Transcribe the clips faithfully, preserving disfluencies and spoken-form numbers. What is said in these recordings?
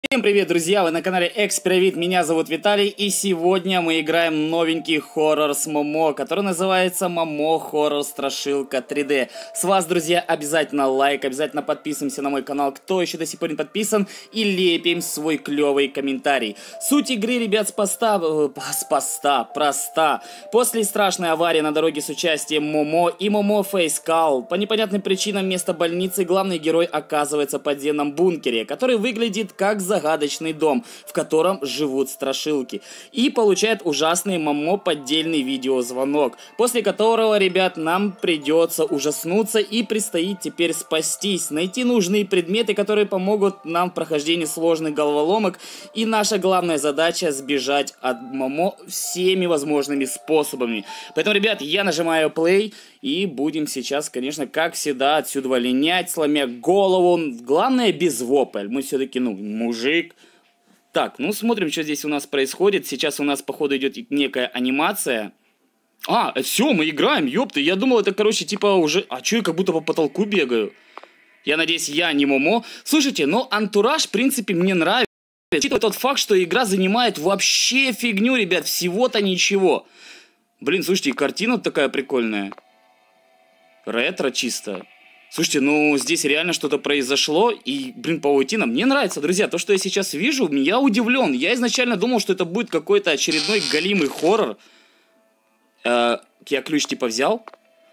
Всем привет, друзья! Вы на канале Экспиравит, меня зовут Виталий, и сегодня мы играем новенький хоррор с Момо, который называется Момо Хоррор Страшилка три дэ. С вас, друзья, обязательно лайк, обязательно подписываемся на мой канал, кто еще до сих пор не подписан, и лепим свой клевый комментарий. Суть игры, ребят, с поста... Э, с поста, проста. После страшной аварии на дороге с участием Момо и Момо Фейскал, по непонятным причинам вместо больницы главный герой оказывается в подземном бункере, который выглядит как загадочный загадочный дом, в котором живут страшилки, и получает ужасный Момо поддельный видеозвонок, после которого, ребят, нам придется ужаснуться и предстоит теперь спастись, найти нужные предметы, которые помогут нам в прохождении сложных головоломок, и наша главная задача сбежать от Момо всеми возможными способами. Поэтому, ребят, я нажимаю play и будем сейчас, конечно, как всегда, отсюда линять, сломя голову, главное без вопль, мы все-таки, ну, мужик. Так, ну смотрим, что здесь у нас происходит. Сейчас у нас, походу, идет некая анимация. А, все, мы играем, ёпты. Я думал, это, короче, типа уже... А чё, я как будто по потолку бегаю? Я надеюсь, я не Момо. Слушайте, но антураж, в принципе, мне нравится. Учитывая тот факт, что игра занимает вообще фигню, ребят, всего-то ничего. Блин, слушайте, и картина такая прикольная. Ретро чисто. Слушайте, ну здесь реально что-то произошло, и, блин, паутина мне нравится, друзья. То, что я сейчас вижу, я удивлен. Я изначально думал, что это будет какой-то очередной галимый хоррор. Э, я ключ типа взял.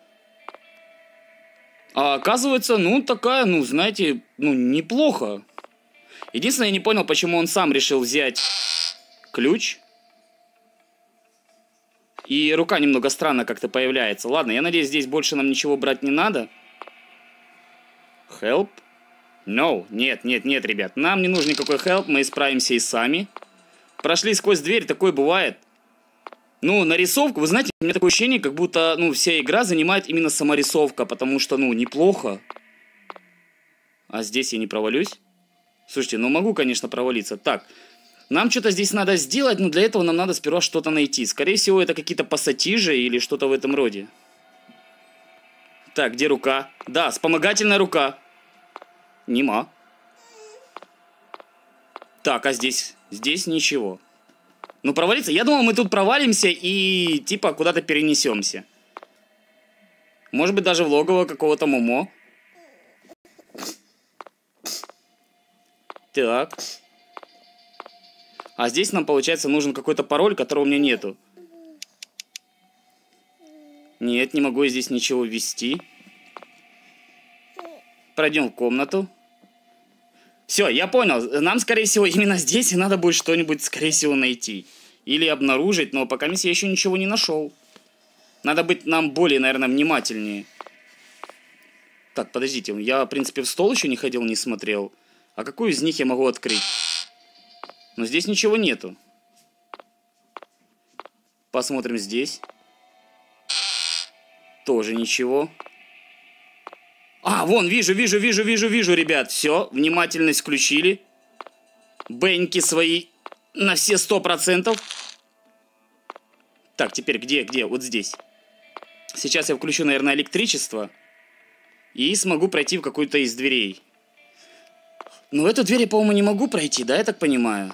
А оказывается, ну такая, ну знаете, ну неплохо. Единственное, я не понял, почему он сам решил взять ключ. И рука немного странно как-то появляется. Ладно, я надеюсь, здесь больше нам ничего брать не надо. Help? No. Нет, нет, нет, ребят. Нам не нужен никакой help, мы справимся и сами. Прошли сквозь дверь, такое бывает. Ну, нарисовку, вы знаете, у меня такое ощущение, как будто, ну, вся игра занимает именно саморисовка, потому что, ну, неплохо. А здесь я не провалюсь? Слушайте, ну, могу, конечно, провалиться. Так, нам что-то здесь надо сделать, но для этого нам надо сперва что-то найти. Скорее всего, это какие-то пассатижи или что-то в этом роде. Так, где рука? Да, вспомогательная рука. Нема. Так, а здесь? Здесь ничего. Ну, провалиться? Я думал, мы тут провалимся и, типа, куда-то перенесемся. Может быть, даже в логово какого-то Момо. Так. А здесь нам, получается, нужен какой-то пароль, которого у меня нету. Нет, не могу я здесь ничего ввести. Пройдем в комнату. Все, я понял. Нам, скорее всего, именно здесь и надо будет что-нибудь, скорее всего, найти. Или обнаружить, но пока я еще ничего не нашел. Надо быть нам более, наверное, внимательнее. Так, подождите. Я, в принципе, в стол еще не ходил, не смотрел. А какую из них я могу открыть? Но здесь ничего нету. Посмотрим здесь. Тоже ничего. А, вон, вижу, вижу, вижу, вижу, вижу, ребят. Все, внимательность включили. Беньки свои на все сто процентов. Так, теперь где, где? Вот здесь. Сейчас я включу, наверное, электричество. И смогу пройти в какую-то из дверей. Но эту дверь я, по-моему, не могу пройти, да, я так понимаю?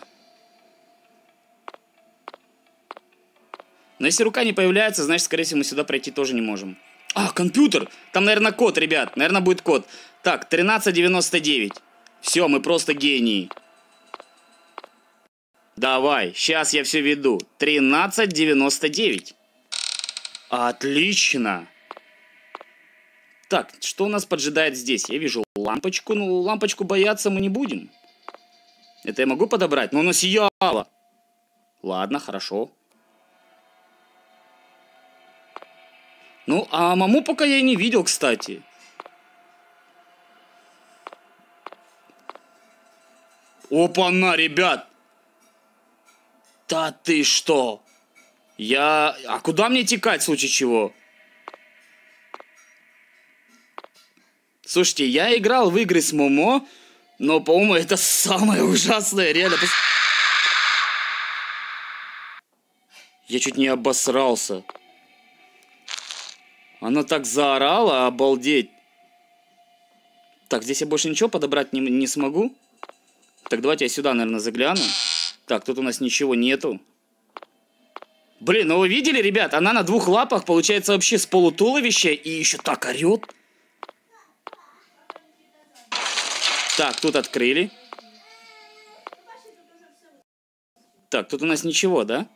Но если рука не появляется, значит, скорее всего, мы сюда пройти тоже не можем. А, компьютер! Там, наверное, код, ребят. Наверное, будет код. Так, тринадцать девяносто девять. Все, мы просто гении. Давай, сейчас я все веду. тринадцать девяносто девять. Отлично. Так, что у нас поджидает здесь? Я вижу лампочку. Ну, лампочку бояться мы не будем. Это я могу подобрать? Но она сияла. Ладно, хорошо. Ну, а маму пока я и не видел, кстати. Опа-на, ребят! Да ты что? Я... А куда мне текать, в случае чего? Слушайте, я играл в игры с Момо, но, по-моему, это самое ужасное, реально. Я чуть не обосрался. Она так заорала, обалдеть. Так, здесь я больше ничего подобрать не, не смогу. Так, давайте я сюда, наверное, загляну. Так, тут у нас ничего нету. Блин, ну вы видели, ребят? Она на двух лапах, получается, вообще с полутуловища. И еще так орет. Так, тут открыли. Так, тут у нас ничего, да?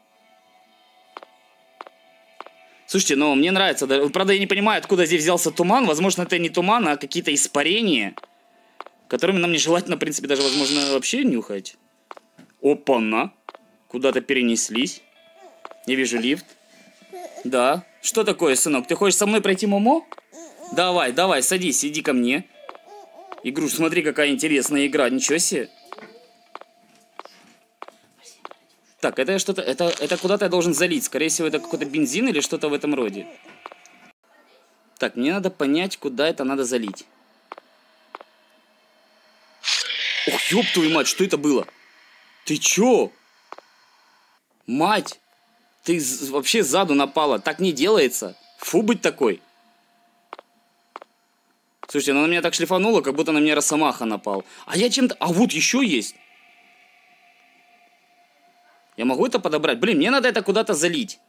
Слушайте, ну мне нравится. Правда, я не понимаю, откуда здесь взялся туман. Возможно, это не туман, а какие-то испарения, которыми нам нежелательно, в принципе, даже, возможно, вообще нюхать. Опа-на. Куда-то перенеслись. Я вижу лифт. Да. Что такое, сынок? Ты хочешь со мной пройти Момо? Давай, давай, садись, иди ко мне. Игруш, смотри, какая интересная игра. Ничего себе. Так, это что-то... Это, это куда-то я должен залить. Скорее всего, это какой-то бензин или что-то в этом роде. Так, мне надо понять, куда это надо залить. Ох, ёб твою мать, что это было? Ты чё? Мать! Ты вообще сзаду напала. Так не делается. Фу быть такой. Слушайте, она на меня так шлифанула, как будто на меня Росомаха напал. А я чем-то... А вот еще есть. Я могу это подобрать? Блин, мне надо это куда-то залить.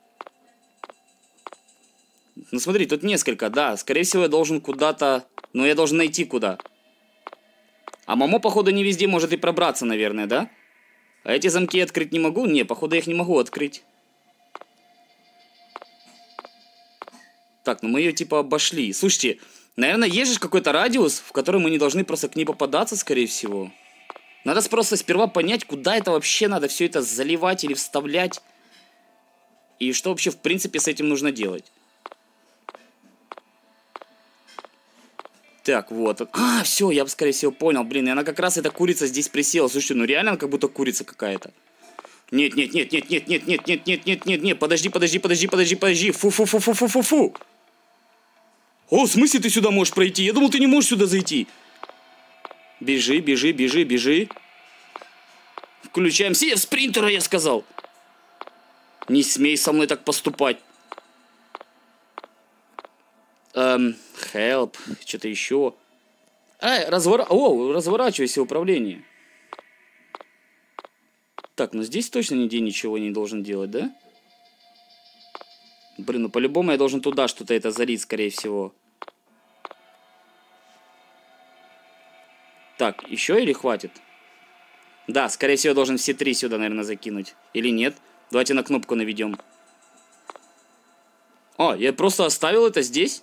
Ну смотри, тут несколько, да. Скорее всего, я должен куда-то... Ну, я должен найти куда. А Момо, походу, не везде может и пробраться, наверное, да? А эти замки я открыть не могу? Не, походу, я их не могу открыть. Так, ну мы ее типа обошли. Слушайте, наверное, есть же какой-то радиус, в который мы не должны просто к ней попадаться, скорее всего. Надо просто сперва понять, куда это вообще надо все это заливать или вставлять. И что вообще, в принципе, с этим нужно делать. Так, вот. А, все, я бы, скорее всего, понял. Блин, и она как раз, эта курица здесь присела. Слушайте, ну реально она как будто курица какая-то. Нет, нет, нет, нет, нет, нет, нет, нет, нет, нет, нет, нет, подожди, подожди, подожди, подожди, подожди. Фу-фу-фу-фу-фу-фу-фу. О, в смысле ты сюда можешь пройти? Я думал, ты не можешь сюда зайти. Бежи, бежи, бежи, бежи. Включаем себе спринтера, я сказал. Не смей со мной так поступать. Эм, help, что-то еще. Ай, развор... О, разворачивайся, управление. Так, ну здесь точно нигде ничего не должен делать, да? Блин, ну по-любому я должен туда что-то это залить, скорее всего. Так, еще или хватит? Да, скорее всего, я должен все три сюда, наверное, закинуть. Или нет? Давайте на кнопку наведем. О, я просто оставил это здесь?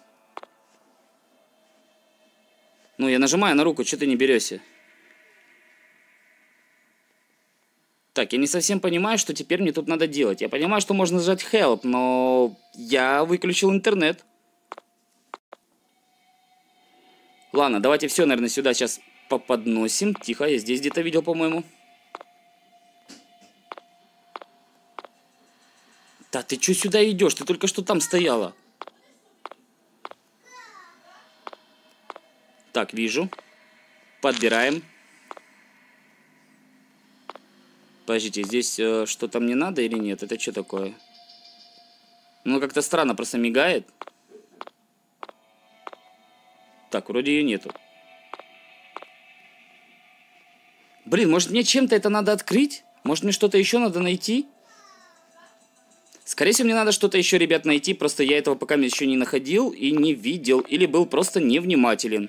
Ну, я нажимаю на руку, что ты не берешься? Так, я не совсем понимаю, что теперь мне тут надо делать. Я понимаю, что можно нажать help, но я выключил интернет. Ладно, давайте все, наверное, сюда сейчас поподносим. Тихо, я здесь где-то видел, по-моему. Да ты что сюда идешь? Ты только что там стояла. Так, вижу. Подбираем. Подождите, здесь э, что-то мне надо или нет? Это что такое? Ну, как-то странно, просто мигает. Так, вроде ее нету. Блин, может мне чем-то это надо открыть? Может мне что-то еще надо найти? Скорее всего, мне надо что-то еще, ребят, найти. Просто я этого пока еще не находил и не видел. Или был просто невнимателен.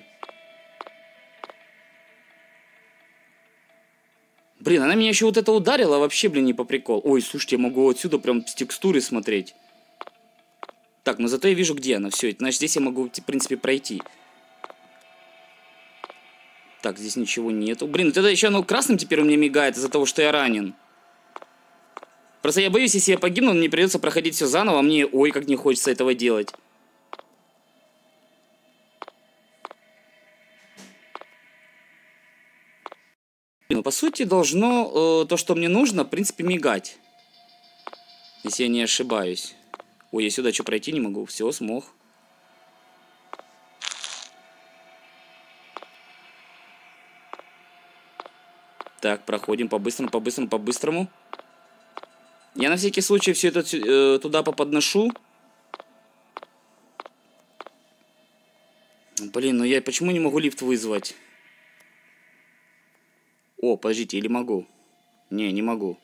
Блин, она меня еще вот это ударила. Вообще, блин, не по приколу. Ой, слушайте, я могу отсюда прям с текстуры смотреть. Так, но зато я вижу, где она. Все, значит, здесь я могу, в принципе, пройти. Так, здесь ничего нету. Блин, это еще оно красным теперь у меня мигает из-за того, что я ранен. Просто я боюсь, если я погибну, мне придется проходить все заново, а мне, ой, как не хочется этого делать. Ну, по сути, должно э, то, что мне нужно, в принципе, мигать. Если я не ошибаюсь. Ой, я сюда что, пройти не могу? Все, смог. Так, проходим по-быстрому, по-быстрому, по-быстрому. Я на всякий случай все это э, туда поподношу. Блин, ну я почему не могу лифт вызвать? О, подождите, или могу? Не, не могу.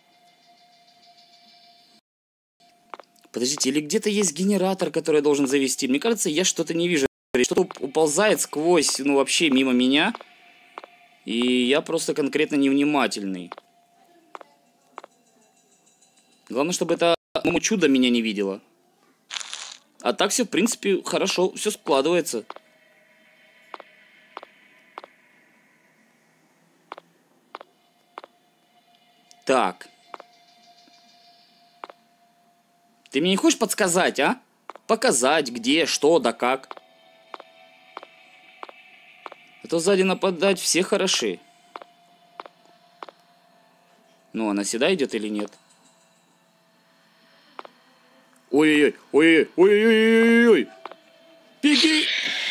Подождите, или где-то есть генератор, который я должен завести? Мне кажется, я что-то не вижу. Что-то уползает сквозь, ну вообще мимо меня. И я просто конкретно невнимательный. Главное, чтобы это, по-моему, чудо меня не видело. А так все, в принципе, хорошо, все складывается. Так. Ты мне не хочешь подсказать, а? Показать, где, что, да как. А то сзади нападать все хороши. Ну, она сюда идет или нет? Ой-ой-ой, ой-ой-ой, ой-ой-ой, беги!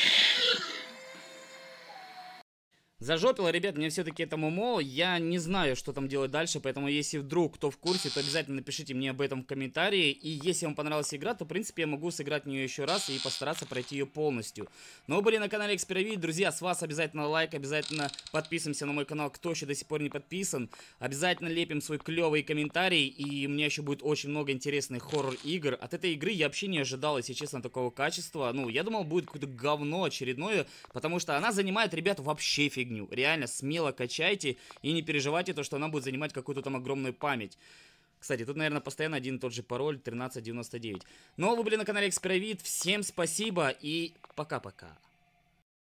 Зажопило, ребят, мне все-таки это ММО, я не знаю, что там делать дальше, поэтому если вдруг кто в курсе, то обязательно напишите мне об этом в комментарии, и если вам понравилась игра, то в принципе я могу сыграть в нее еще раз и постараться пройти ее полностью. Но вы были на канале Экспиравит, друзья, с вас обязательно лайк, обязательно подписываемся на мой канал, кто еще до сих пор не подписан, обязательно лепим свой клевый комментарий, и у меня еще будет очень много интересных хоррор-игр. От этой игры я вообще не ожидал, если честно, такого качества, ну, я думал, будет какое-то говно очередное, потому что она занимает, ребят, вообще фигню. Реально смело качайте и не переживайте то, что она будет занимать какую-то там огромную память. Кстати, тут, наверное, постоянно один и тот же пароль тринадцать девяносто девять. Но вы были на канале Экспиравит. Всем спасибо и пока-пока.